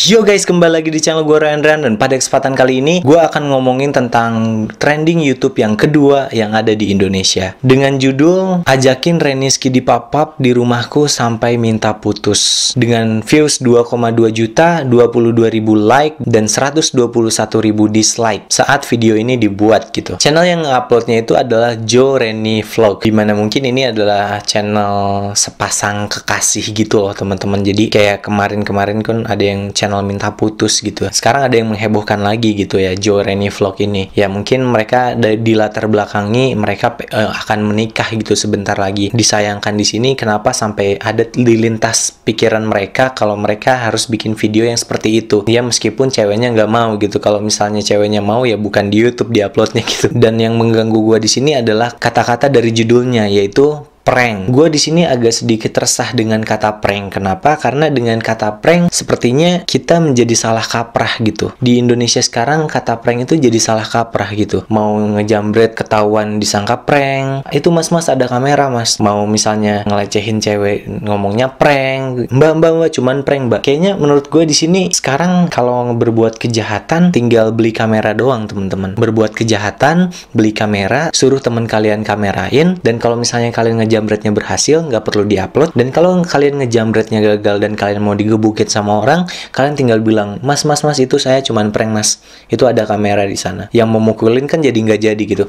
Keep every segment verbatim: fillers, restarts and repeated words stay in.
Yo guys, kembali lagi di channel gue Ryan, dan pada kesempatan kali ini gue akan ngomongin tentang trending YouTube yang kedua yang ada di Indonesia dengan judul Ajakin Reniski di pop-up di rumahku sampai minta putus, dengan views dua koma dua juta, dua puluh dua ribu like, dan seratus dua puluh satu ribu dislike saat video ini dibuat gitu. Channel yang nge-uploadnya itu adalah Joe Reni Vlog, dimana mungkin ini adalah channel sepasang kekasih gitu loh teman-teman. Jadi kayak kemarin-kemarin kan ada yang channel minta putus gitu. Sekarang ada yang menghebohkan lagi gitu ya, Joe Reni Vlog ini. Ya mungkin mereka di latar belakangi mereka uh, akan menikah gitu sebentar lagi. Disayangkan di sini kenapa sampai ada di lintas pikiran mereka kalau mereka harus bikin video yang seperti itu. Ya meskipun ceweknya nggak mau gitu. Kalau misalnya ceweknya mau ya bukan di YouTube diuploadnya gitu. Dan yang mengganggu gua di sini adalah kata-kata dari judulnya, yaitu prank. Gue di sini agak sedikit resah dengan kata prank. Kenapa? Karena dengan kata prank sepertinya kita menjadi salah kaprah gitu. Di Indonesia sekarang kata prank itu jadi salah kaprah gitu. Mau ngejambret ketahuan disangka prank. Itu mas-mas ada kamera mas. Mau misalnya ngelecehin cewek ngomongnya prank. Mbak mbak mbak cuman prank mbak. Kayaknya menurut gue di sini sekarang kalau berbuat kejahatan tinggal beli kamera doang teman-teman. Berbuat kejahatan beli kamera, suruh teman kalian kamerain, dan kalau misalnya kalian nge ngejambretnya berhasil, nggak perlu diupload. Dan kalau kalian ngejambretnya gagal dan kalian mau digebukin sama orang, kalian tinggal bilang, mas mas mas itu saya cuman prank mas, itu ada kamera di sana. Yang memukulin kan jadi nggak jadi gitu.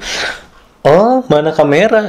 Oh mana kamera?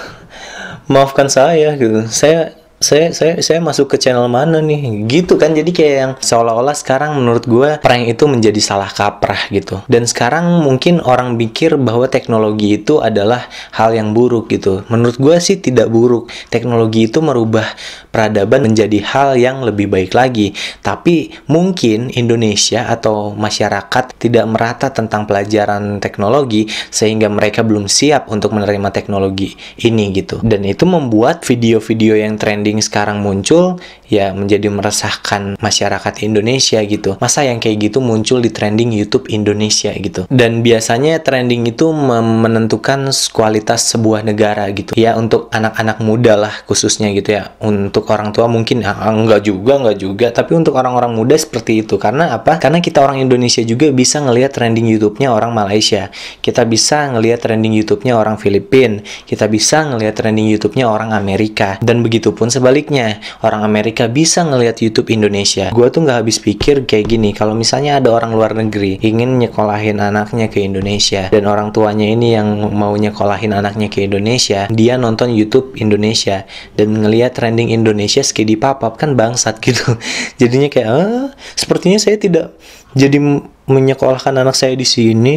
Maafkan saya gitu. Saya Saya, saya saya masuk ke channel mana nih gitu kan. Jadi kayak yang seolah-olah sekarang menurut gue prank itu menjadi salah kaprah gitu. Dan sekarang mungkin orang pikir bahwa teknologi itu adalah hal yang buruk gitu. Menurut gue sih tidak buruk. Teknologi itu merubah peradaban menjadi hal yang lebih baik lagi. Tapi mungkin Indonesia atau masyarakat tidak merata tentang pelajaran teknologi sehingga mereka belum siap untuk menerima teknologi ini gitu. Dan itu membuat video-video yang trending sekarang muncul ya menjadi meresahkan masyarakat Indonesia gitu. Masa yang kayak gitu muncul di trending YouTube Indonesia gitu. Dan biasanya trending itu menentukan kualitas sebuah negara gitu. Ya untuk anak-anak muda lah khususnya gitu ya. Untuk orang tua mungkin ah, enggak juga, enggak juga. Tapi untuk orang-orang muda seperti itu. Karena apa? Karena kita orang Indonesia juga bisa ngelihat trending YouTube-nya orang Malaysia. Kita bisa ngelihat trending YouTube-nya orang Filipina. Kita bisa ngelihat trending YouTube-nya orang Amerika. Dan begitu pun sebaliknya, orang Amerika bisa ngelihat YouTube Indonesia. Gue tuh nggak habis pikir kayak gini. Kalau misalnya ada orang luar negeri ingin nyekolahin anaknya ke Indonesia, dan orang tuanya ini yang mau nyekolahin anaknya ke Indonesia, dia nonton YouTube Indonesia dan ngelihat trending Indonesia sekali di pop-up, kan bangsat gitu. Jadinya kayak, ah, sepertinya saya tidak jadi menyekolahkan anak saya di sini.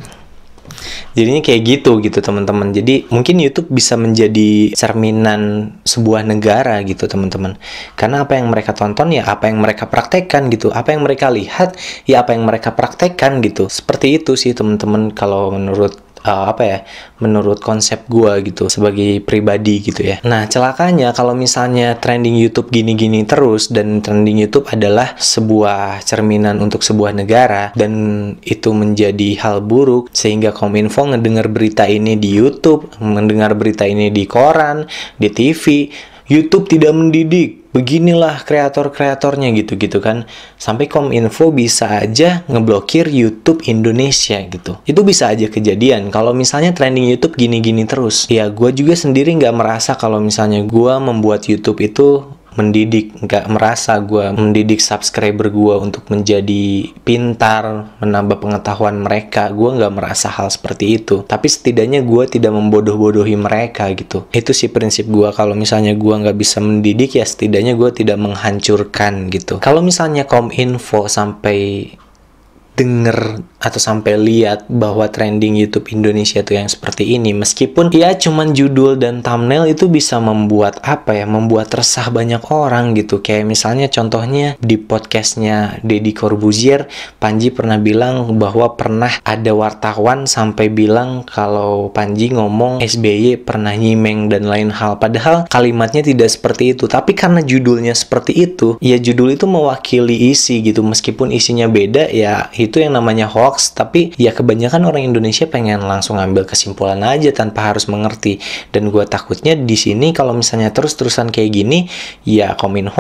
Jadinya kayak gitu gitu teman-teman. Jadi mungkin YouTube bisa menjadi cerminan sebuah negara gitu teman-teman. Karena apa yang mereka tonton ya apa yang mereka praktekkan gitu. Apa yang mereka lihat ya apa yang mereka praktekkan gitu. Seperti itu sih teman-teman kalau menurut Uh, apa ya, menurut konsep gua gitu sebagai pribadi gitu ya. Nah celakanya kalau misalnya trending YouTube gini-gini terus, dan trending YouTube adalah sebuah cerminan untuk sebuah negara, dan itu menjadi hal buruk sehingga Kominfo ngedengar berita ini di YouTube, mendengar berita ini di koran, di T V. YouTube tidak mendidik, beginilah kreator-kreatornya gitu-gitu kan. Sampai Kominfo bisa aja ngeblokir YouTube Indonesia gitu. Itu bisa aja kejadian kalau misalnya trending YouTube gini-gini terus. Ya gue juga sendiri nggak merasa kalau misalnya gue membuat YouTube itu mendidik, nggak merasa gue mendidik subscriber gue untuk menjadi pintar, menambah pengetahuan mereka. Gue nggak merasa hal seperti itu. Tapi setidaknya gue tidak membodoh-bodohi mereka gitu. Itu sih prinsip gue. Kalau misalnya gue nggak bisa mendidik ya setidaknya gue tidak menghancurkan gitu. Kalau misalnya Kominfo sampai denger atau sampai lihat bahwa trending YouTube Indonesia tuh yang seperti ini, meskipun ya cuman judul dan thumbnail, itu bisa membuat apa ya, membuat resah banyak orang gitu. Kayak misalnya contohnya di podcastnya Deddy Corbuzier, Panji pernah bilang bahwa pernah ada wartawan sampai bilang kalau Panji ngomong S B Y pernah nyimeng dan lain hal, padahal kalimatnya tidak seperti itu. Tapi karena judulnya seperti itu, ya judul itu mewakili isi gitu, meskipun isinya beda ya itu yang namanya hoax. Tapi ya kebanyakan orang Indonesia pengen langsung ambil kesimpulan aja tanpa harus mengerti. Dan gue takutnya di sini kalau misalnya terus-terusan kayak gini, ya Kominfo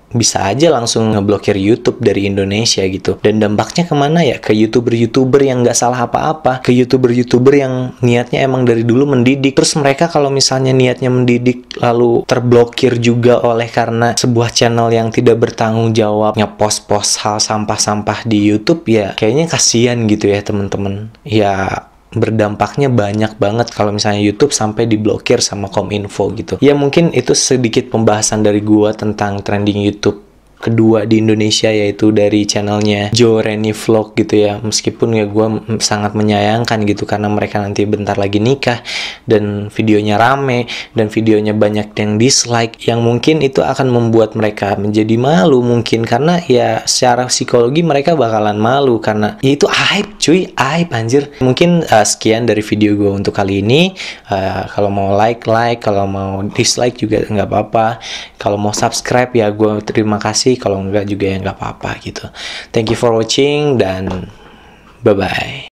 bisa aja langsung ngeblokir YouTube dari Indonesia gitu. Dan dampaknya kemana ya? Ke YouTuber-YouTuber yang nggak salah apa-apa, ke YouTuber-YouTuber yang niatnya emang dari dulu mendidik. Terus mereka kalau misalnya niatnya mendidik lalu terblokir juga oleh karena sebuah channel yang tidak bertanggung jawab ngepost-post hal sampah-sampah di YouTube, ya kayaknya kasihan gitu ya temen-temen. Ya berdampaknya banyak banget kalau misalnya YouTube sampai diblokir sama Kominfo gitu. Ya mungkin itu sedikit pembahasan dari gua tentang trending YouTube kedua di Indonesia, yaitu dari channelnya Joe Rennie Vlog gitu ya. Meskipun ya gue sangat menyayangkan gitu karena mereka nanti bentar lagi nikah dan videonya rame dan videonya banyak yang dislike, yang mungkin itu akan membuat mereka menjadi malu mungkin, karena ya secara psikologi mereka bakalan malu karena ya itu aib cuy, aib anjir. Mungkin uh, sekian dari video gue untuk kali ini. Uh, kalau mau like like, kalau mau dislike juga nggak apa-apa. Kalau mau subscribe ya gue terima kasih, kalau enggak juga ya nggak apa-apa gitu. Thank you for watching dan bye-bye.